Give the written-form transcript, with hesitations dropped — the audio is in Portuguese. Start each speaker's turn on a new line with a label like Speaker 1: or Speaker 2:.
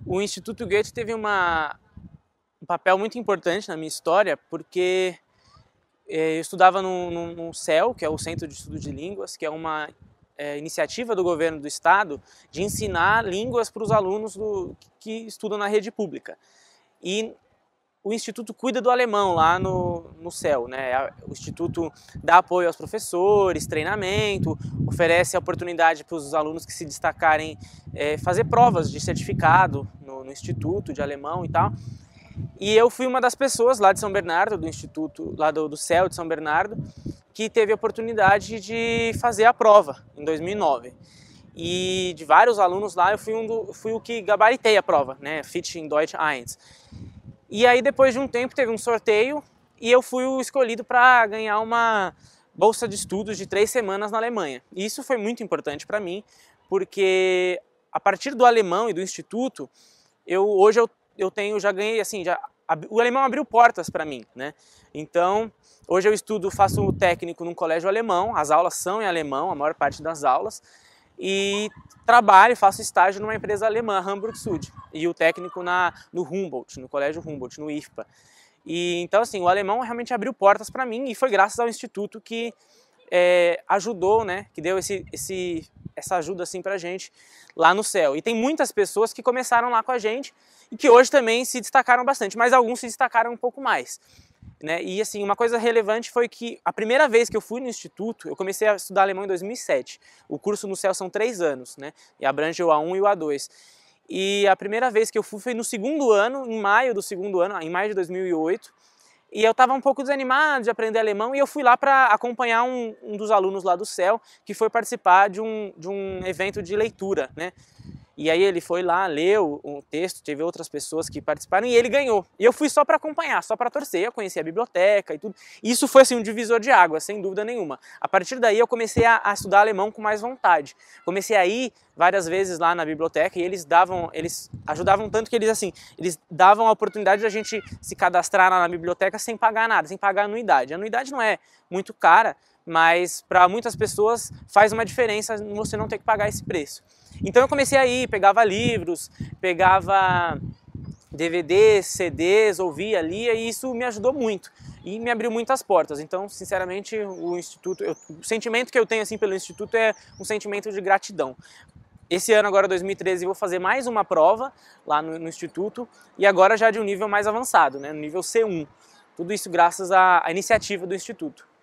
Speaker 1: O Instituto Goethe teve um papel muito importante na minha história, porque eu estudava no CEL, que é o Centro de Estudo de Línguas, que é uma iniciativa do governo do estado de ensinar línguas para os alunos que estudam na rede pública. E o Instituto cuida do alemão lá no CEL, né? O Instituto dá apoio aos professores, treinamento, oferece a oportunidade para os alunos que se destacarem fazer provas de certificado no Instituto de alemão e tal. E eu fui uma das pessoas lá de São Bernardo, do Instituto, lá do CEL de São Bernardo, que teve a oportunidade de fazer a prova em 2009. E de vários alunos lá, eu fui o que gabaritei a prova, né? Fichte in Deutsch 1. E aí, depois de um tempo, teve um sorteio e eu fui o escolhido para ganhar uma bolsa de estudos de 3 semanas na Alemanha. E isso foi muito importante para mim, porque a partir do alemão e do instituto, hoje eu já ganhei, assim, o alemão abriu portas para mim, né? Então, hoje eu faço o técnico num colégio alemão, as aulas são em alemão, a maior parte das aulas, e faço estágio numa empresa alemã, Hamburg Süd, e o técnico no Humboldt, no colégio Humboldt, no IFPA. E então, assim, o alemão realmente abriu portas para mim, e foi graças ao instituto que ajudou, né, que deu essa ajuda assim pra gente lá no CEL. E tem muitas pessoas que começaram lá com a gente e que hoje também se destacaram bastante, mas alguns se destacaram um pouco mais, né? E assim, uma coisa relevante foi que a primeira vez que eu fui no instituto, eu comecei a estudar alemão em 2007. O curso no CEL são 3 anos, né? E abrange o A1 e o A2. E a primeira vez que eu fui foi no segundo ano, em maio do segundo ano, em maio de 2008. E eu estava um pouco desanimado de aprender alemão e eu fui lá para acompanhar um dos alunos lá do CEL, que foi participar de um evento de leitura, né? E aí ele foi lá, leu o texto, teve outras pessoas que participaram e ele ganhou. E eu fui só para acompanhar, só para torcer, eu conheci a biblioteca e tudo. Isso foi assim um divisor de águas, sem dúvida nenhuma. A partir daí eu comecei a estudar alemão com mais vontade. Comecei a ir várias vezes lá na biblioteca e eles ajudavam tanto que eles davam a oportunidade de a gente se cadastrar lá na biblioteca sem pagar nada, sem pagar anuidade. A anuidade não é muito cara, mas para muitas pessoas faz uma diferença você não ter que pagar esse preço. Então eu comecei a ir, pegava livros, pegava DVDs, CDs, ouvia, lia e isso me ajudou muito e me abriu muitas portas. Então, sinceramente, o sentimento que eu tenho assim pelo Instituto é um sentimento de gratidão. Esse ano, agora 2013, eu vou fazer mais uma prova lá no Instituto e agora já de um nível mais avançado, né, no nível C1. Tudo isso graças à iniciativa do Instituto.